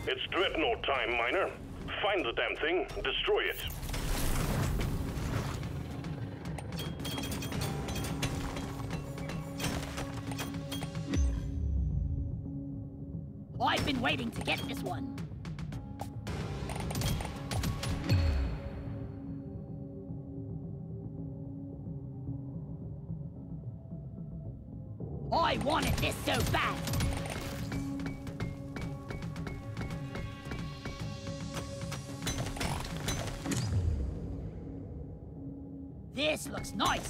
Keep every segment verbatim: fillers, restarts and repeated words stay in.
It's Dreadnought time, Miner. Find the damn thing, destroy it. I've been waiting to get this one. I wanted this so bad. This looks nice.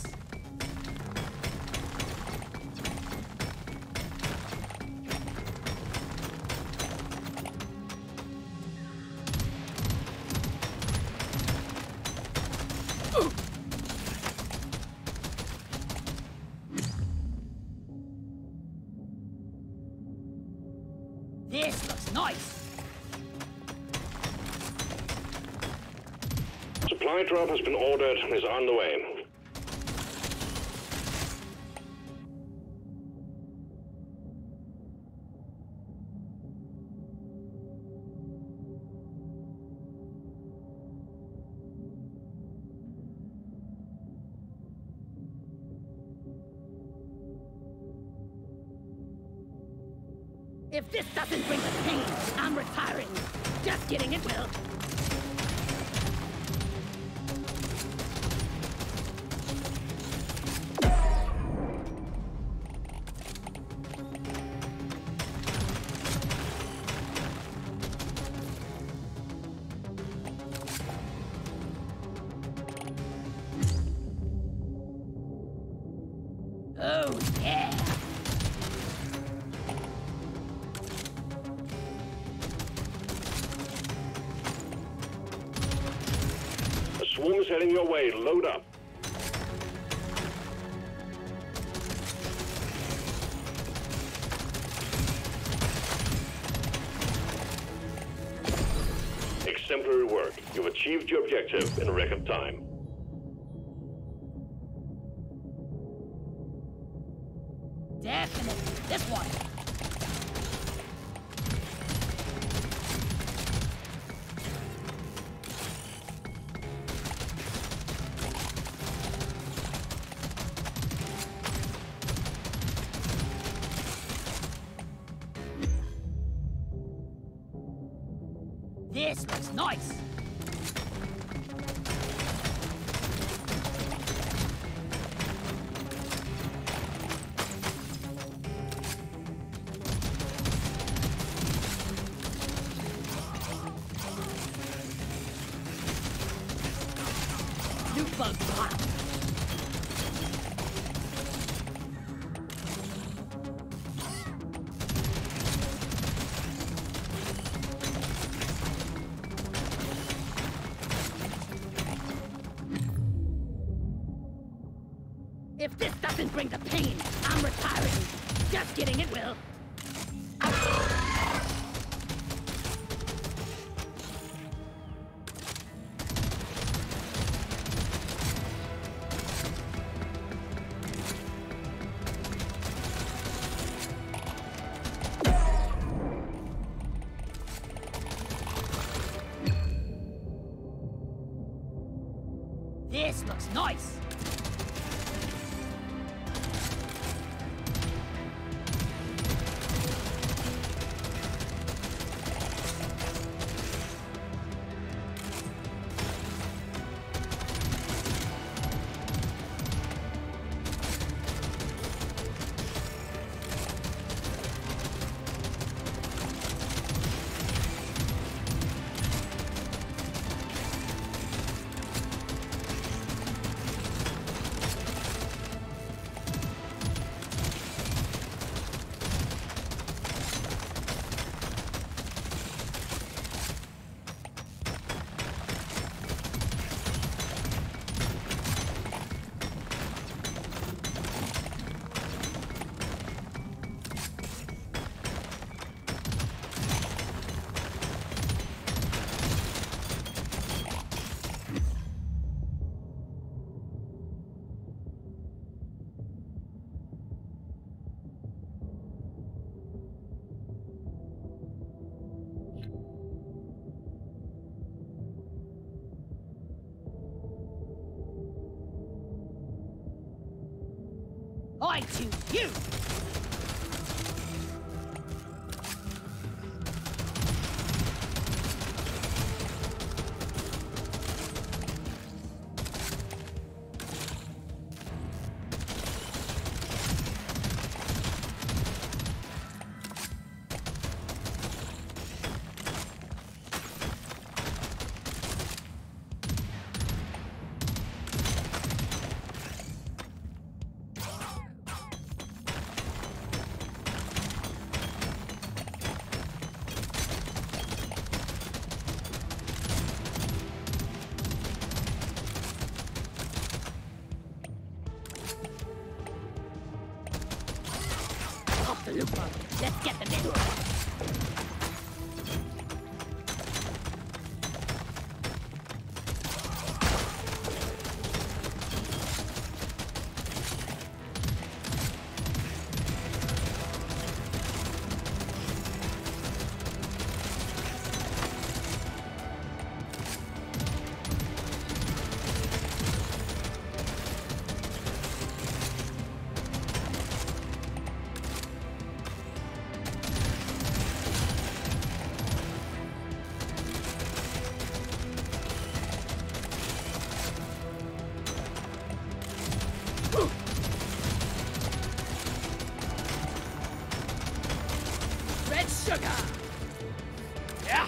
This looks nice. Supply drop has been ordered and is on the way. If this doesn't bring the pain, I'm retiring. Just kidding, it will. Oh, yeah. A swarm is heading your way. Load up. Exemplary work. You've achieved your objective in a record time. Definitely. This one. This looks nice. New bug pop. If this doesn't bring the pain, I'm retiring. Just kidding, it will. This looks nice. I choose you! Off the loophole. Let's get the network. Red sugar! Yeah!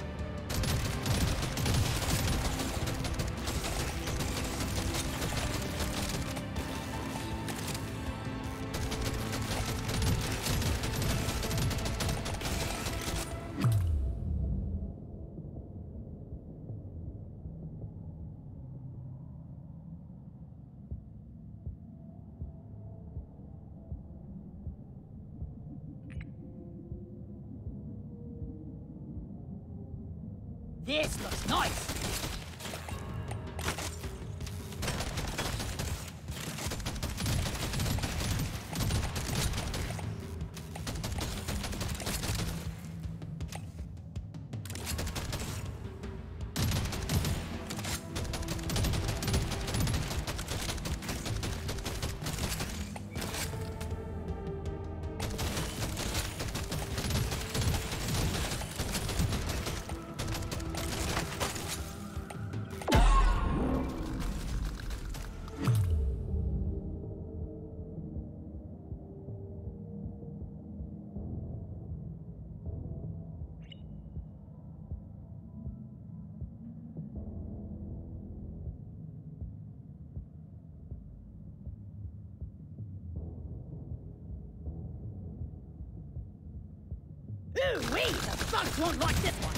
This looks nice! Ooh-wee! The bugs won't like this one!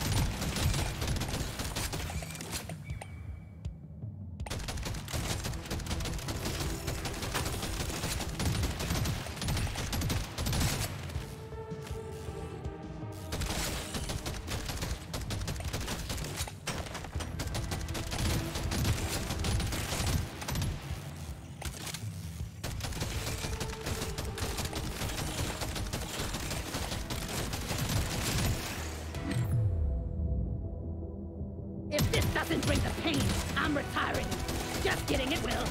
If this doesn't bring the pain, I'm retiring. Just kidding, it will.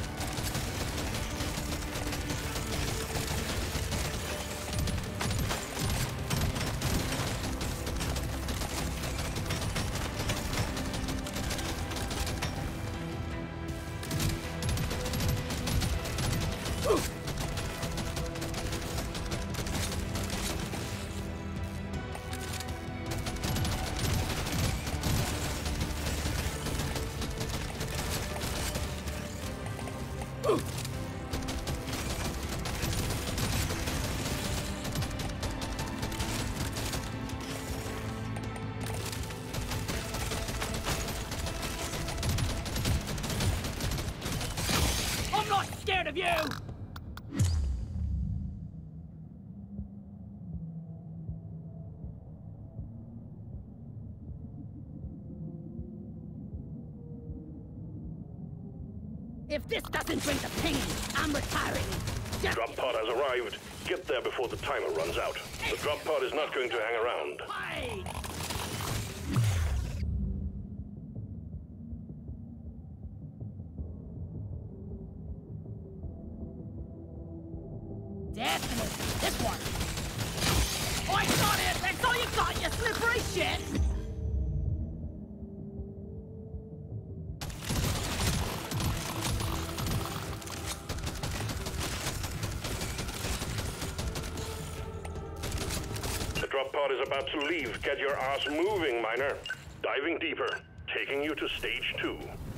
I'm not scared of you! If this doesn't bring the pain, I'm retiring. Just Drop pod has arrived. Get there before the timer runs out. The drop pod is not going to hang around. Hide! shit! The drop pod is about to leave. Get your ass moving, miner. Diving deeper, taking you to stage two.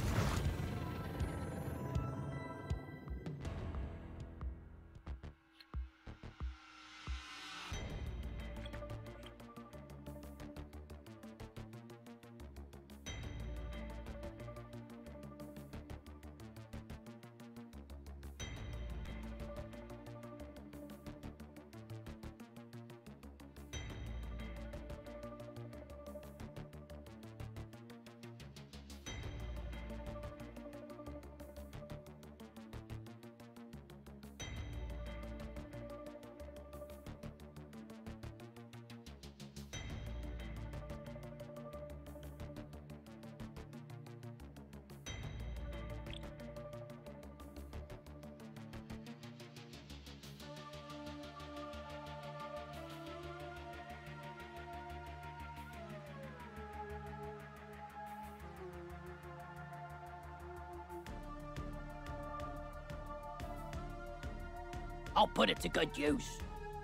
I'll put it to good use.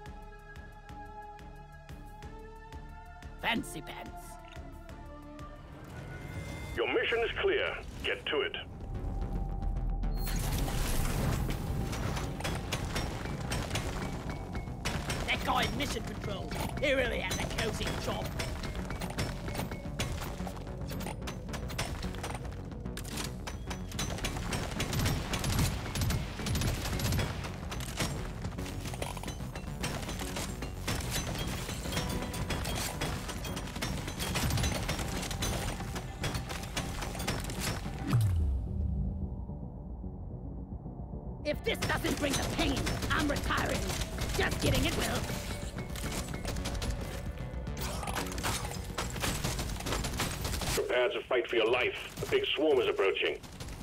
Fancy pants. Your mission is clear. Get to it. That guy in mission control, he really has a cozy job. If this doesn't bring the pain, I'm retiring. Just kidding, it will. Prepare to fight for your life. A big swarm is approaching.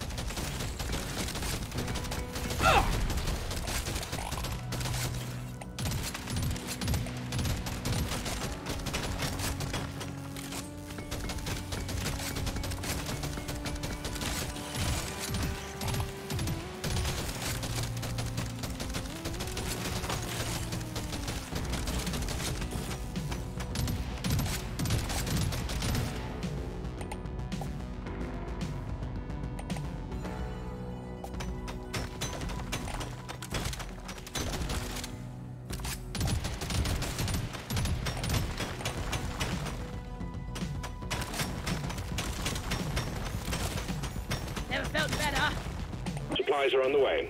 Never felt better. Supplies are on the way.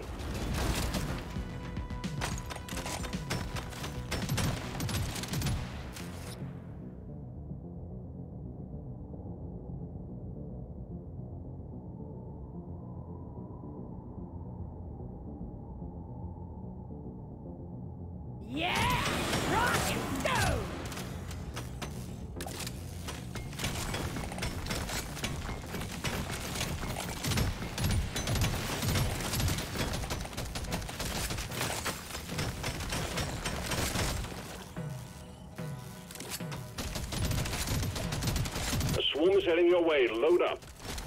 Yeah! Rock and go! A swarm is heading your way. Load up.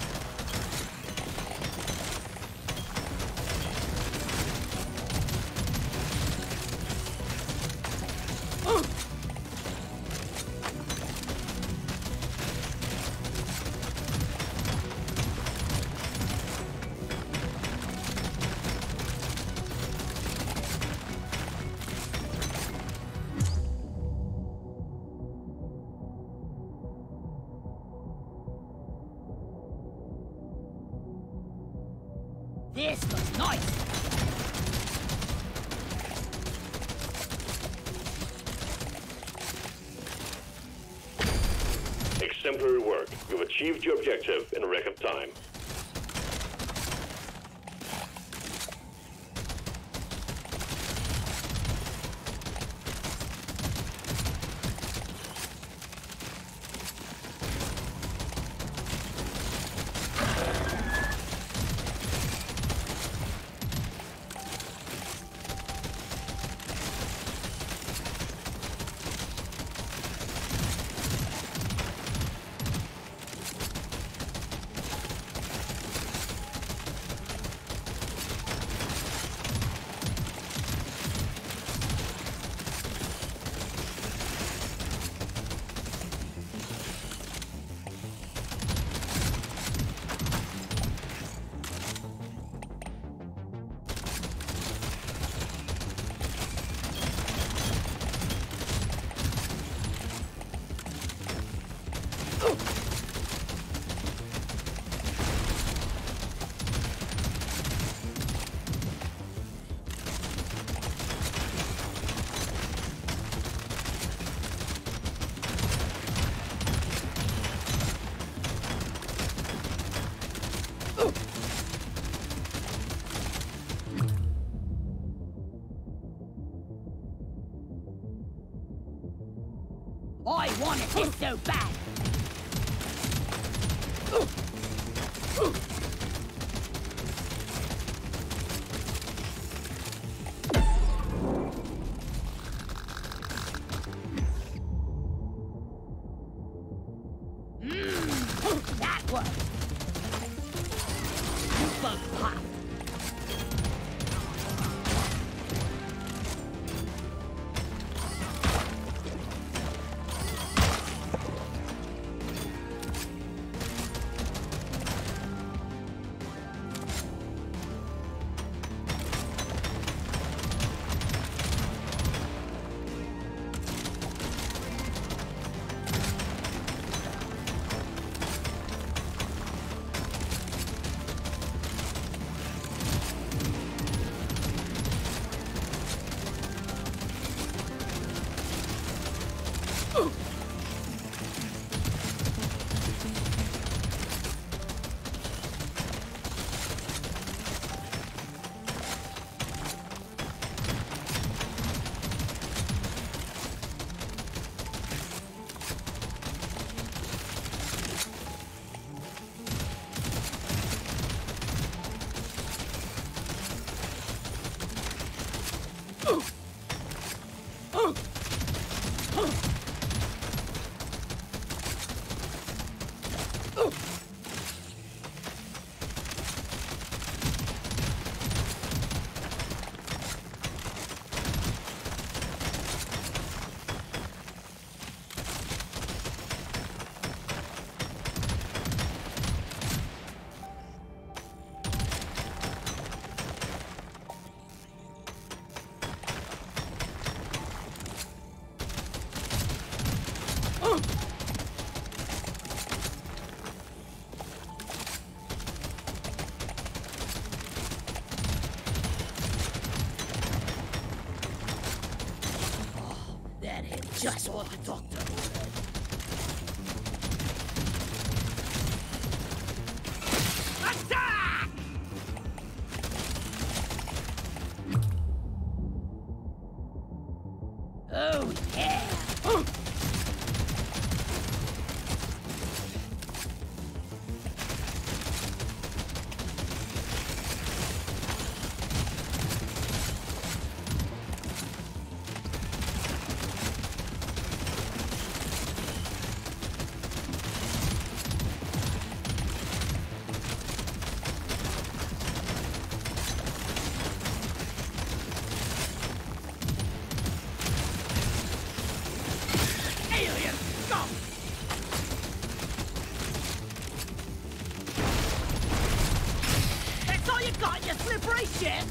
This looks nice. Exemplary work. You've achieved your objective in record time. I wanted this so bad! Mmm, that worked! You both pop! That hit just what the doctor ordered. Attack! Oh, yeah! Got your slippery shit!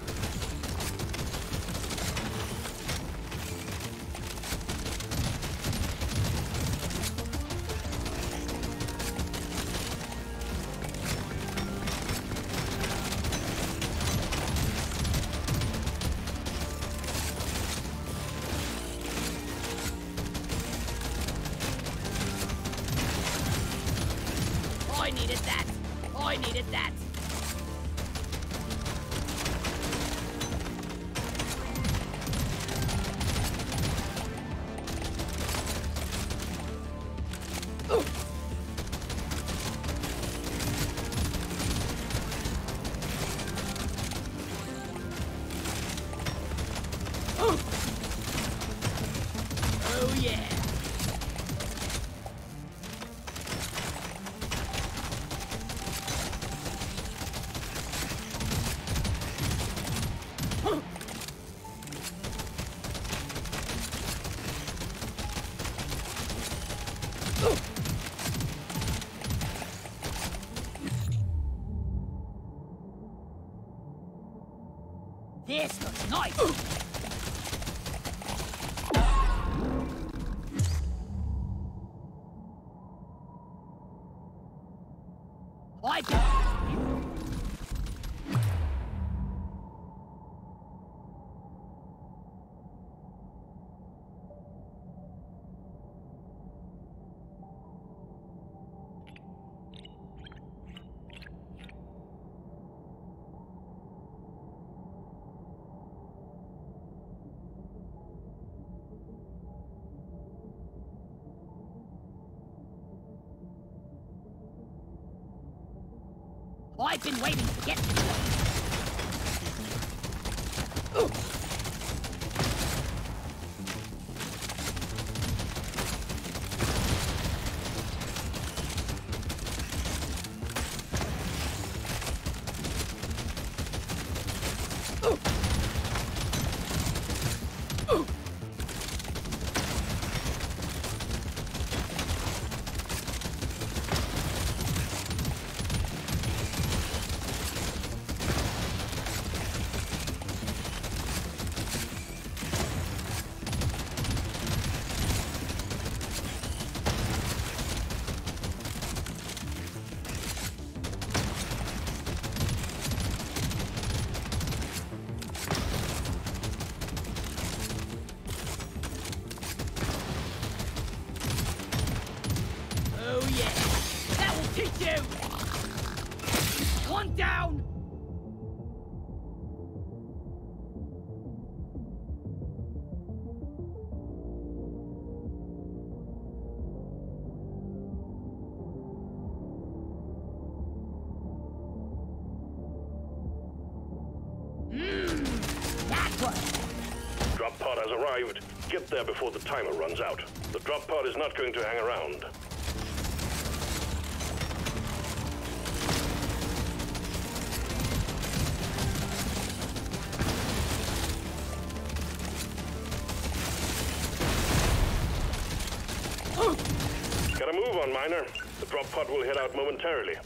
I needed that! I needed that! Oh yeah! This looks nice! I I've been waiting to get to you. Ooh. One down! Mmm, that one! Drop pod has arrived. Get there before the timer runs out. The drop pod is not going to hang around. Gotta move on, Miner. The drop pod will head out momentarily.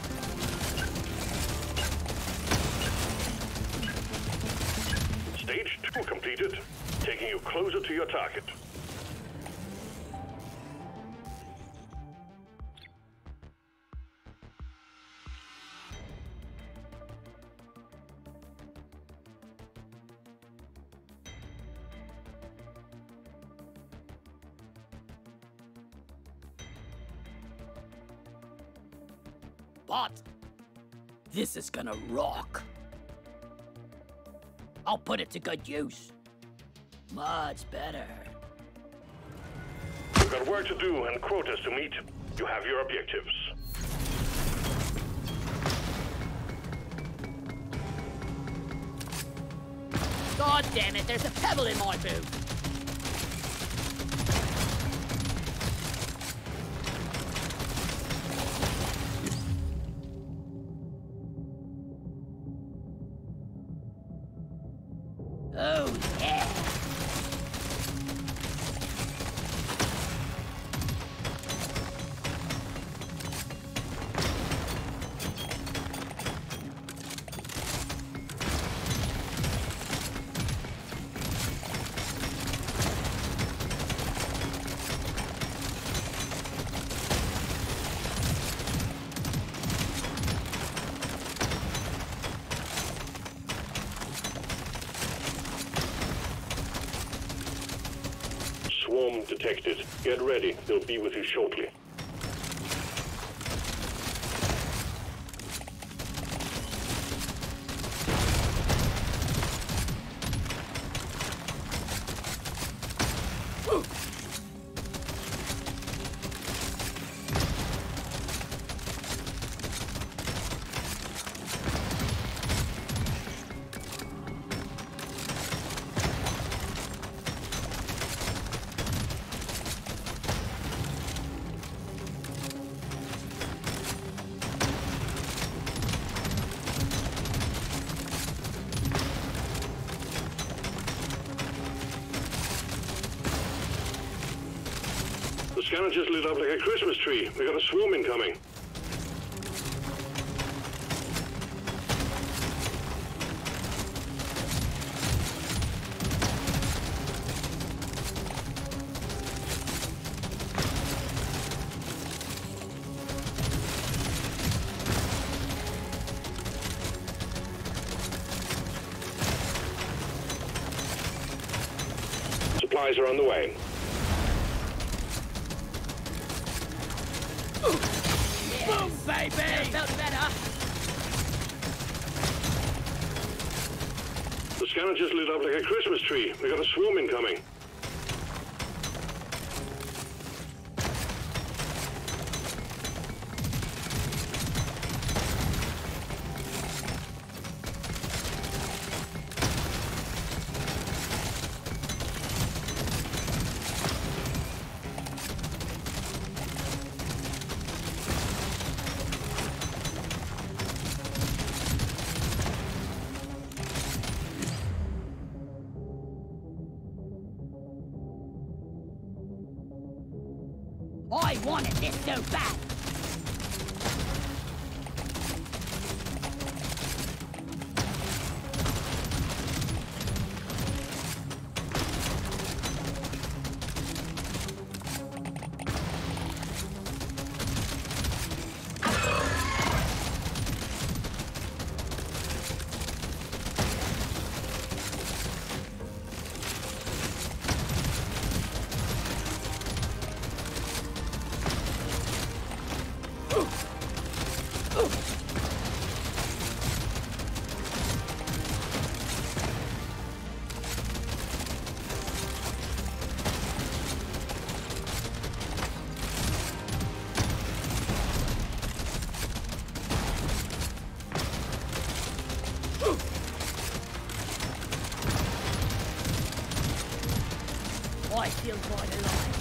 Stage two completed, taking you closer to your target. But this is gonna rock. I'll put it to good use. Much better. You've got work to do and quotas to meet. You have your objectives. God damn it, there's a pebble in my boot. Oh, yeah. Swarm detected. Get ready. They'll be with you shortly. The scanner just lit up like a Christmas tree. We got a swarm incoming. Supplies are on the way. Boom, baby! Felt better. The scanner just lit up like a Christmas tree. We got a swarm incoming. I wanted this so bad. I feel quite alive.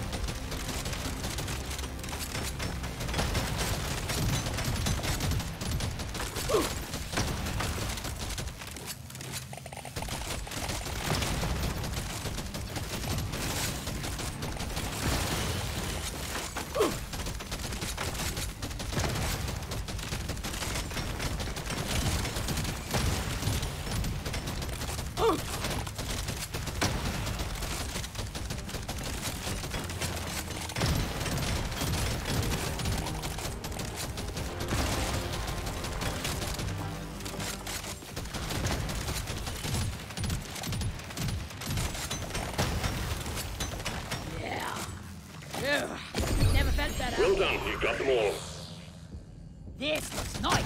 Never felt better. Well done, you got them all. This looks nice.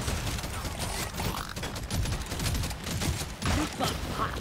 Super hot.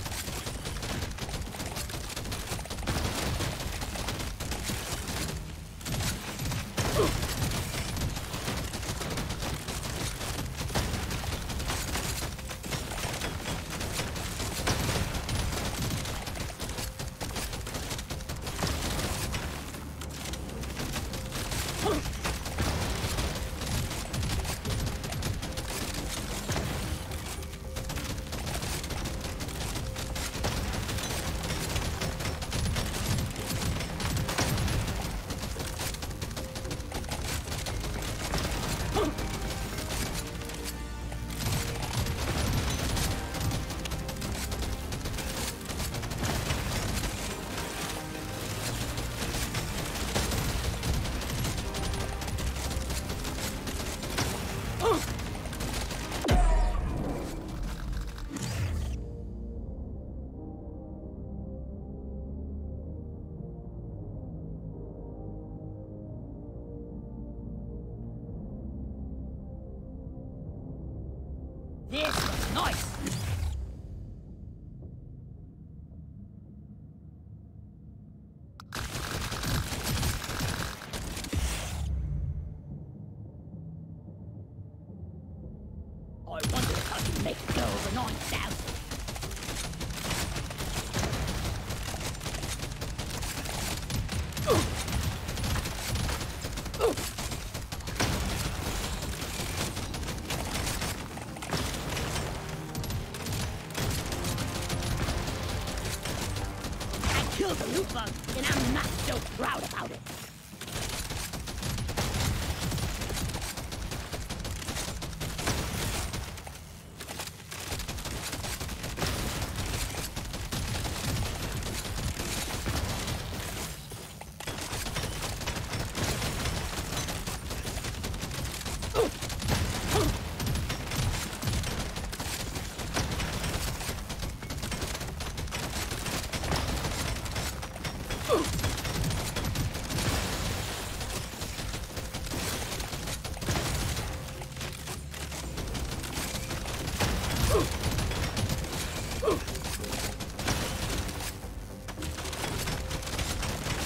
This is nice! I wonder if I can make it go over nine thousand. Killed the loot bug, and I'm not so proud about it.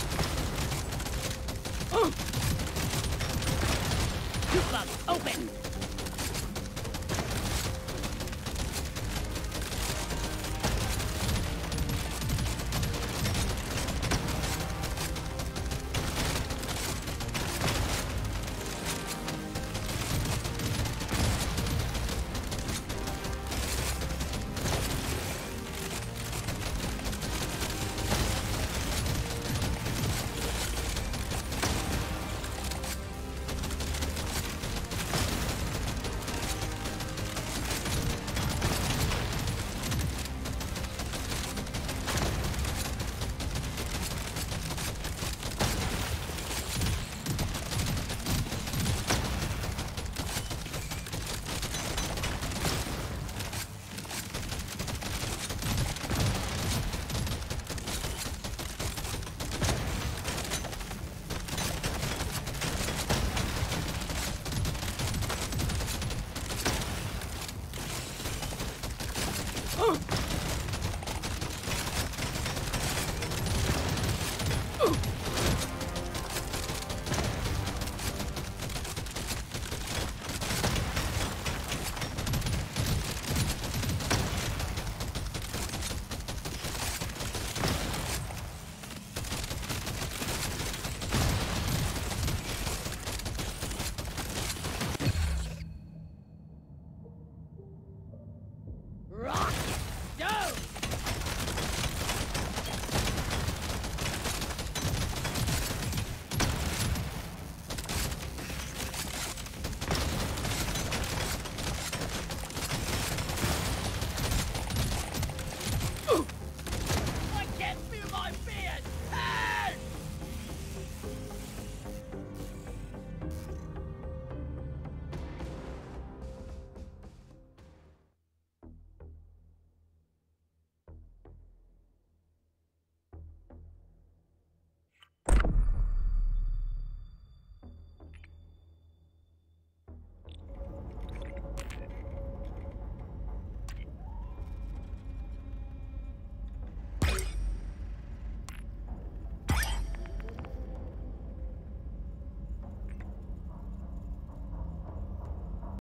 Loot bug, open!